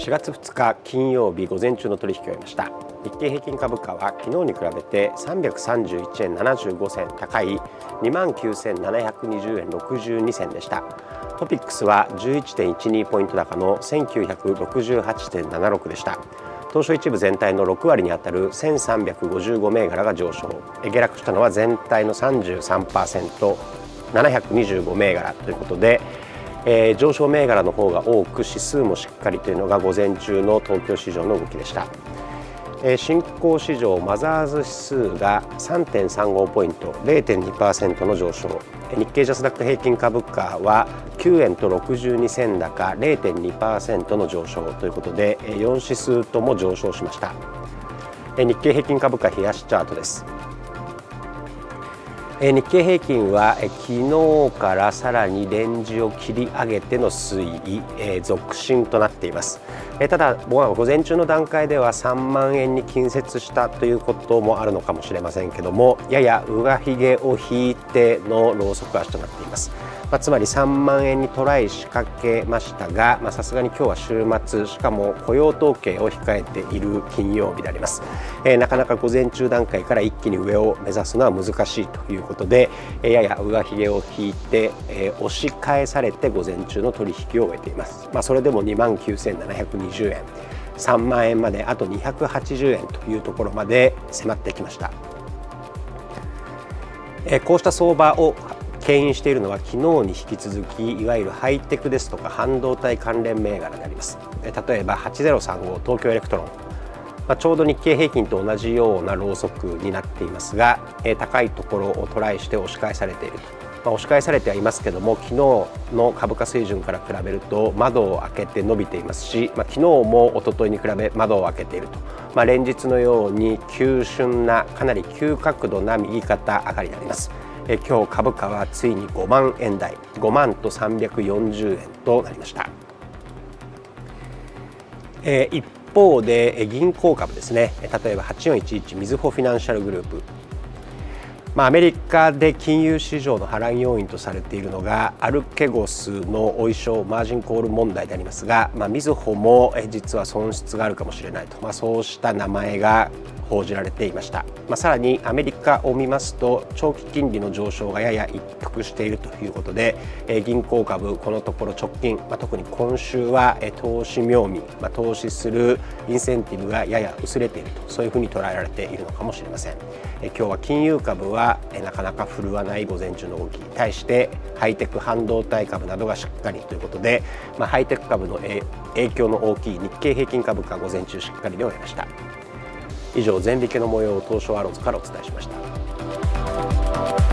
4月2日金曜日午前中の取引を終えました。日経平均株価は昨日に比べて331円75銭高い 29,720 円62銭でした。トピックスは 11.12 ポイント高の 1968.76 でした。東証一部全体の6割にあたる1355銘柄が上昇、下落したのは全体の 33%、725銘柄ということで、上昇銘柄の方が多く指数もしっかりというのが午前中の東京市場の動きでした。新興市場マザーズ指数が 3.35 ポイント 0.2% の上昇、日経ジャスダック平均株価は9円と62銭高 0.2% の上昇ということで4指数とも上昇しました。日経平均株価冷やしチャートです。日経平均は昨日からさらにレンジを切り上げての推移、続伸となっています。ただ午前中の段階では3万円に近接したということもあるのかもしれませんけども、やや上髭を引いてのローソク足となっています。つまり3万円にトライ仕掛けましたが、さすがに今日は週末、しかも雇用統計を控えている金曜日であります。なかなか午前中段階から一気に上を目指すのは難しいということで、やや上髭を引いて、押し返されて午前中の取引を終えています。それでも 29,720 円、3万円まであと280円というところまで迫ってきました。こうした相場を牽引しているのは昨日に引き続きいわゆるハイテクですとか半導体関連銘柄であります。例えば8035東京エレクトロン、ちょうど日経平均と同じようなローソクになっていますが、高いところをトライして押し返されていると、押し返されてはいますけども、昨日の株価水準から比べると窓を開けて伸びていますし、昨日も一昨日に比べ窓を開けていると、連日のように急峻なかなり急角度な右肩上がりになります。今日株価はついに5万円台、5万と340円となりました。一方で銀行株ですね、例えば8411みずほフィナンシャルグループ、アメリカで金融市場の波乱要因とされているのがアルケゴスのお衣装マージンコール問題でありますが、みずほも実は損失があるかもしれないと、そうした名前が報じられていました。さらにアメリカを見ますと長期金利の上昇がやや一服しているということで、銀行株このところ直近、特に今週は投資妙味、投資するインセンティブがやや薄れていると、そういうふうに捉えられているのかもしれません。今日は金融株はなかなか振るわない午前中の動きに対してハイテク半導体株などがしっかりということで、ハイテク株の影響の大きい日経平均株価午前中しっかりで終えました。以上、全引けの模様を東証アローズからお伝えしました。